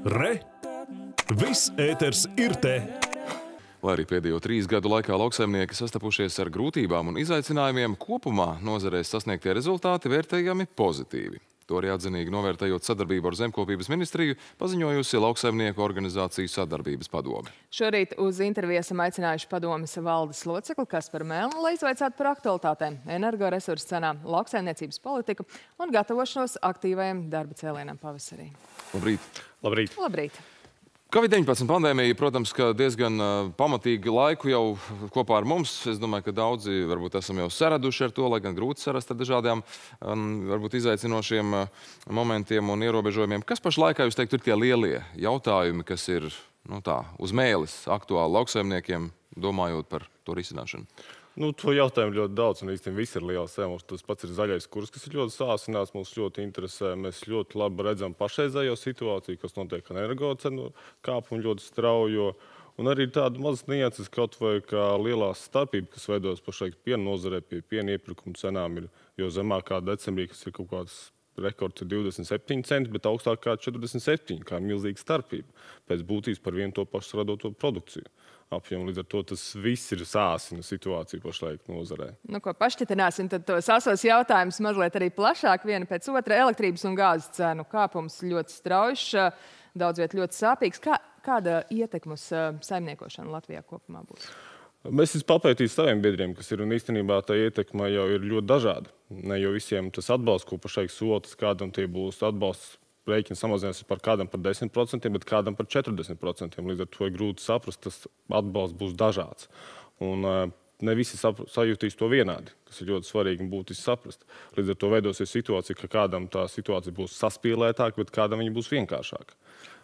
Re! Viss ēters ir te! Lai arī pēdējo 3 gadu laikā lauksaimnieki sastapušies ar grūtībām un izaicinājumiem, kopumā nozarēs sasniegtie rezultāti vērtējami pozitīvi. To arī atzinīgi novērtējot sadarbību ar Zemkopības ministriju, paziņojusi Lauksaimnieku organizāciju sadarbības padome. Šorīt uz interviju esam aicinājuši padomes valdes locekli Kasparu Melnu, lai izvaicātu par aktualitātēm, energoresursu cenām, lauksaimniecības politiku un gatavošanos aktīvajam darba cēlienam pavasarī. Labrīt! Labrīt! Labrīt! Covid-19 pandēmija, protams, ka diezgan pamatīgi laiku jau kopā ar mums. Es domāju, ka daudzi varbūt esam jau saraduši ar to, lai gan grūti sarast ar dažādiem varbūt izaicinošiem momentiem un ierobežojumiem. Kas pašlaikā, jūs teiktu, ir tie lielie jautājumi, kas ir uz mēles aktuāli lauksaimniekiem, domājot par to risināšanu? To jautājumu ļoti daudz, un īstenībā viss ir liels. Mums tas pats ir zaļais kurs, kas ir ļoti sāsināts, mūs ļoti interesē. Mēs ļoti labi redzam pašreizējo situāciju, kas notiek ar energocenu kāpumu ļoti straujo. Un arī tāda mazas nianses, kaut vai kā lielās starpība, kas veidojas pašlaik piena nozarē pie piena iepirkuma cenām, ir jo zemākā decembrī, kas ir kaut kāds rekords ir 27 centi, bet augstāk kā 47, kā milzīga starpība. Pēc būtības par vienu to pašu radoto produkciju apjomu. Līdz ar to tas viss ir sāsina situāciju pašlaik nozarē. Pašķitināsim tad tos asos jautājumus mazliet arī plašāk, viena pēc otra. Elektrības un gāzes cenu kāpums ļoti straujš, daudz viet ļoti sāpīgs. Kāda ietekme uz saimniekošanu Latvijā kopumā būs? Mēs esam papētījuši saviem biedriem, kas ir, un īstenībā tā ietekme jau ir ļoti dažāda. Ne jau visiem tas atbalsts, ko pašlaik sotas, kādam tie būs atbalsts, rēķins samazinās par kādam par 10%, bet kādam par 40%. Līdz ar to ir grūti saprast, tas atbalsts būs dažāds. Un ne visi sajūtīs to vienādi, kas ir ļoti svarīgi un būtiski saprast. Līdz ar to veidosies situācija, ka kādam tā situācija būs saspīlētāka, bet kādam viņa būs vienkāršāka.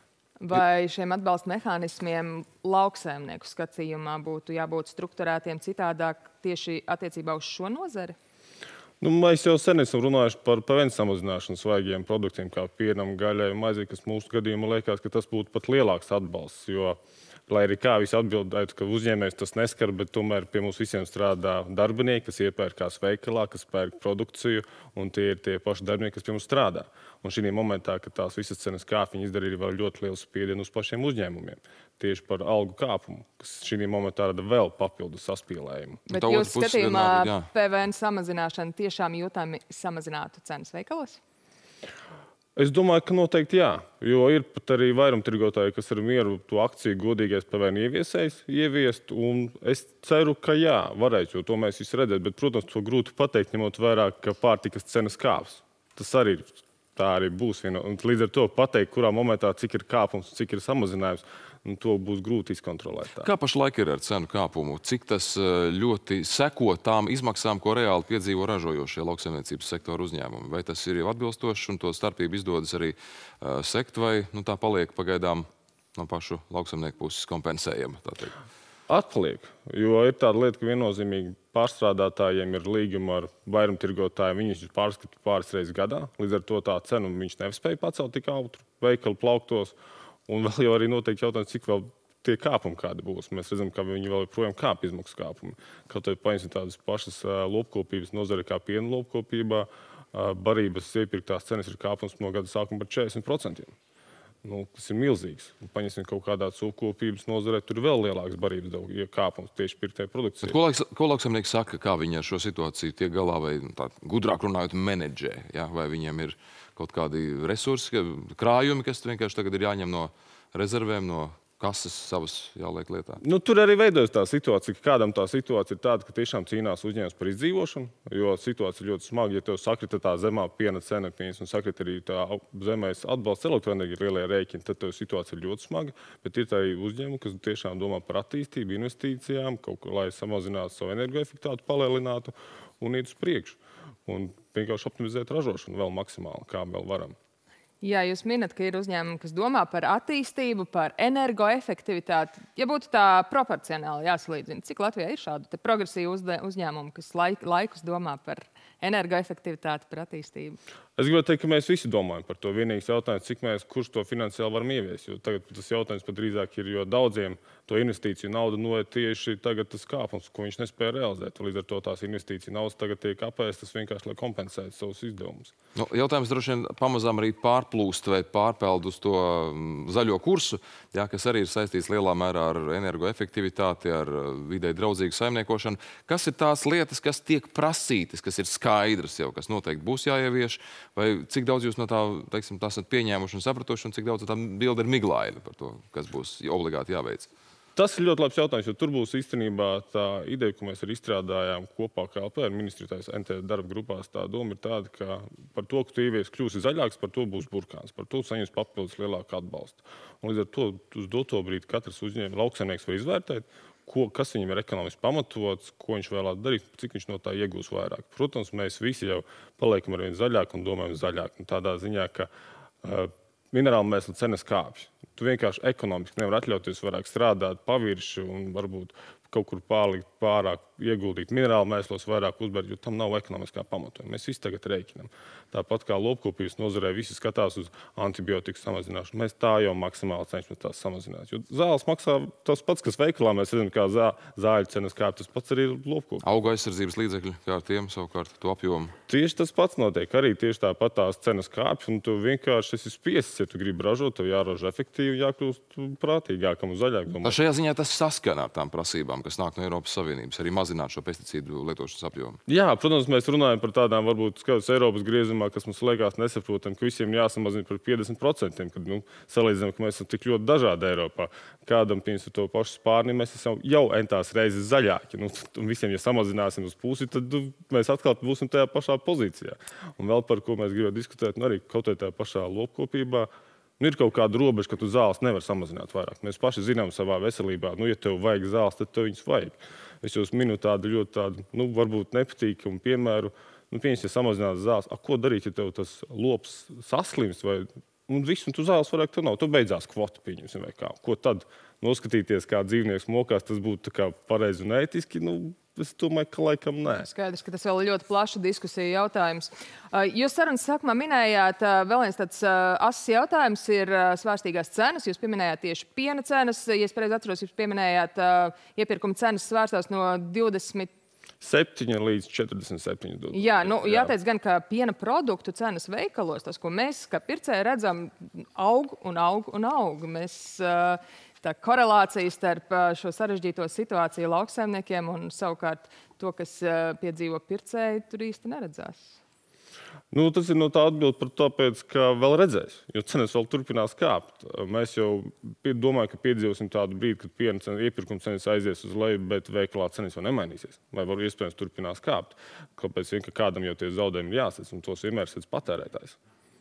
Vai šiem atbalsta mehānismiem lauksaimnieku skatījumā būtu jābūt strukturētiem citādāk tieši attiecībā uz šo nozari? Mēs jau sen esam runājuši par peļņas samazināšanu svaigiem produktiem, kā pienam, gaļai un maizei, kas mūsu gadījumā liekas, ka tas būtu pat lielāks atbalsts. Jo, lai arī kā visi atbildētu, ka uzņēmējs tas neskar, bet tomēr pie mums visiem strādā darbinieki, kas iepērkās veikalā, kas pērk produkciju, un tie ir tie paši darbinieki, kas pie mums strādā. Un šī momentā, kad tās visas cenas kāp, viņi izdarīja vēl ļoti lielu spiedienu uz pašiem uzņēmumiem. Tieši par algu kāpumu, kas šī momentā rada vēl papildus saspīlējumu. Bet jūsu skatījumā PVN samazināšana tiešām jūtami samazinātu cenas veikalos? Es domāju, ka noteikti jā, jo ir pat arī vairumtirgotāji, kas ar mieru to akciju godīgais PVN ieviest, un es ceru, ka jā, varētu, jo to mēs visi redzēt, bet, protams, to grūti pateikt, ņemot vērā, ka pārtikas cenas kāps. Tas arī tā arī būs viena, un līdz ar to pateikt, kurā momentā, cik ir kāpums, cik ir samazinājums, un to būs grūti izkontrolēt. Kā pašlaik ir ar cenu kāpumu? Cik tas ļoti seko tām izmaksām, ko reāli piedzīvo ražojošie lauksaimniecības sektora uzņēmumi? Vai tas ir jau atbilstoši un to starpību izdodas arī sekt, vai tā paliek pagaidām no pašu lauksaimnieku puses kompensējama? Atpaliek, jo ir tāda lieta, ka viennozīmīgi pārstrādātājiem ir līguma ar vairumtirgotājiem, viņus pārskata pāris reizes gadā, līdz ar to tā cenu viņš nespēja pacelt tik ātri veikalu plauktos. Un vēl jau arī noteikti jautājums, cik vēl tie kāpumi kādi būs. Mēs redzam, ka viņi vēl joprojām kāp izmaksu kāpumi. Kaut vai paņemsim tādas pašas lopkopības nozare kā piena lopkopībā, barības iepirktās cenas ir kāpums no gada sākuma par 40%. Tas ir milzīgs. Paņemsim kaut kādā cūkopības nozarē, tur ir vēl lielāks barības kāpums tieši pirktai produkcijai. Ko lauksaimnieki saka, kā viņi ar šo situāciju tiek galā vai gudrāk runājot menedžē? Vai viņiem ir kaut kādi resursi, krājumi, kas vienkārši tagad ir jāņem no rezervēm, no kases savas jāliek lietā? Tur arī veidojas tā situācija, ka kādam tā situācija ir tāda, ka tiešām cīnās uzņēmums par izdzīvošanu, jo situācija ir ļoti smaga. Ja tev sakrita tā zemā piena cena, un sakrita arī tā zemais atbalsts elektroenerģija lielie rēķini, tad tev situācija ir ļoti smaga. Bet ir arī uzņēmumi, kas tiešām domā par attīstību, investīcijām, kaut ko, lai samazinātu savu energoefektivitāti, palielinātu un iet uz priekšu. Un vienkārši optimizēt ražošanu vēl maksimāli, kā vēl varam. Jā, jūs minat, ka ir uzņēmumi, kas domā par attīstību, par energoefektivitāti. Ja būtu tā proporcionāli jāsalīdzina, cik Latvijā ir šādu progresīvu uzņēmumu, kas laikus domā par energoefektivitāti, par attīstību? Es gribētu teikt, ka mēs visi domājam par to. Vienīgais jautājums, kurš to finansiāli varam ieviest. Jo tagad tas jautājums pat drīzāk ir, jo daudziem to investīciju naudu noiet tieši tagad tas kāpums, ko viņš nespēja realizēt. Līdz ar to tās investīciju naudas tagad tiek apēstas vienkārši, lai kompensētu savus izdevumus. Nu, jautājums droši vien pamazām arī pārplūst vai pārpeld uz to zaļo kursu, jā, kas arī ir saistīts lielā mērā ar energoefektivitāti, ar videi draudzīgu saimniekošanu. Kas ir tās lietas, kas tiek prasītas, kas ir skaidrs jau, kas noteikti būs jāievieš, vai cik daudz jūs no tā, teiksim, tā esat pieņēmuši un sapratuši, un cik daudz tā bilde ir miglaina par to, kas būs obligāti jāveic? Tas ir ļoti labs jautājums, jo tur būs īstenībā tā ideja, ko mēs arī izstrādājām kopā KLP ar ministrijas NT darba grupās. Tā doma ir tāda, ka par to, ka tu ievies kļūsi zaļāks, par to būs burkāns. Par to saņems papildus lielāku atbalstu. Un līdz ar to uz doto brīdi katrs uzņēmējs lauksaimnieks var izvērtēt, kas viņam ir ekonomiski pamatots, ko viņš vēlētu darīt, cik viņš no tā iegūs vairāk. Protams, mēs visi jau paliekam ar vien zaļāk un domājam zaļāk. Un tādā ziņā, ka minerālu mēslu cenas kāpj. Tu vienkārši ekonomiski nevar atļauties vairāk strādāt pavirši un varbūt kaut kur pārāk ieguldīt minerālu mēslos, vairāk uzbērt, jo tam nav ekonomiskā pamatojuma. Mēs visi tagad rēķinām. Tāpat kā lopkopības nozarē visi skatās uz antibiotiku samazināšanu. Mēs tā jau maksimāli cenšamies tās samazināt. Jo zāles maksā tas pats, kas veikalā. Mēs redzam, kā zāļu cenas kāp, tas pats arī lopkopības. Auga aizsardzības līdzekļi, kā ar tiem savukārt to apjomu? Tieši tas pats notiek. Arī tieši tāpat tās cenas kāpj, un tu vienkārši esi spiests, ja tu gribi ražot, tev jāražo efektīvi, jākļūst prātīgākam un zaļākam. Šajā ziņā tas saskana ar tām prasībām, kas nāk no Eiropas Savienības, arī mazināt šo pesticīdu lietošanas apjomu. Jā, protams, mēs runājam par tādām varbūt skaidrs Eiropas griezumā, kas mums liekas nesaprotam, ka visiem jāsamazina par 50%, kad salīdzinām, ka mēs esam tik ļoti dažādi Eiropā. Kādam, piemēram, to pašu spārni, mēs esam jau entās reizes zaļāki. Un visiem, ja samazināsim uz pusi, tad mēs atkal būsim tajā pašā pozīcijā. Un vēl par ko mēs gribētu diskutēt, arī kaut kā tajā pašā lopkopībā. Ir kaut kāda robeža, ka tu zāles nevar samazināt vairāk. Mēs paši zinām savā veselībā, ja tev vajag zāles, tad tev viņas vajag. Es jūs minu tādu ļoti, varbūt nepatīkamu piemēru. Pieņems, ja samazināt zāles, ko darīt, ja tev tas lops saslims vai viss, un tu zāles vairāk tev nav. Tu beidzās kvota, pieņemsim, vai kā. Ko tad? Noskatīties, kā dzīvnieks mokās, tas būtu tā kā pareizi un ētiski, es domāju, ka laikam nē. Skaidrs, ka tas vēl ir ļoti plaša diskusija jautājums. Jūs sarunas sākumā minējāt, vēl viens tāds asas jautājums ir svārstīgās cenas. Jūs pieminējāt tieši piena cenas. Ja es pareizi atceros, jūs pieminējāt iepirkuma cenas svārstās no 27 līdz 47 $. Jā, jāteic gan, ka piena produktu cenas veikalos, tas, ko mēs kā pircēji redzam, aug un aug un aug. Tā korelācija starp šo sarežģīto situāciju lauksaimniekiem un savukārt to, kas piedzīvo pircēji, tur īsti neredzās. Tas ir no tā atbilde par tāpēc, ka vēl redzēs, jo cenas vēl turpinās kāpt. Mēs jau domājam, ka piedzīvosim tādu brīdi, kad piena iepirkuma cenas aizies uz leju, bet veikalā cenas vēl nemainīsies. Vai var iespējams turpinās kāpt. Kāpēc vien, ka kādam jau tie zaudējumi jāsadz, un tos vienmēr sadz patērētājs.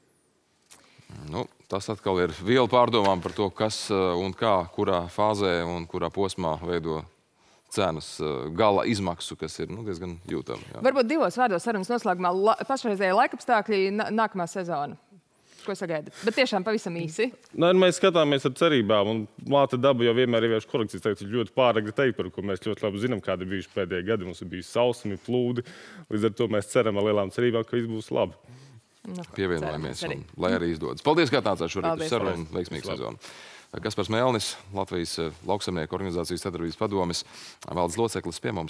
Tas atkal ir viela pārdomām par to, kas un kā, kurā fāzē un kurā posmā veido cenas gala izmaksu, kas ir diezgan jūtama. Jā. Varbūt divos vārdos sarunas noslēgumā pašreizējie laikapstākļi nākamā sezona. Ko sagaidat? Bet tiešām pavisam īsi. Mēs skatāmies ar cerībām, un māte daba jau vienmēr ievieš korekcijas. Tagad ir ļoti pāragri teikt, par ko mēs ļoti labi zinām, kādi ir bijuši pēdējie gadi. Mums ir bijuši sausumi, plūdi. Līdz ar to mēs ceram ar lielām cerībām, ka viss būs labi. Pievienojamies, lai arī izdodas. Paldies, ka atnācāt šorīt uz sarunu un veiksmīgu sezonu. Kaspars Melnis, Latvijas lauksaimnieku organizācijas sadarbības padomes valdes loceklis pie mums.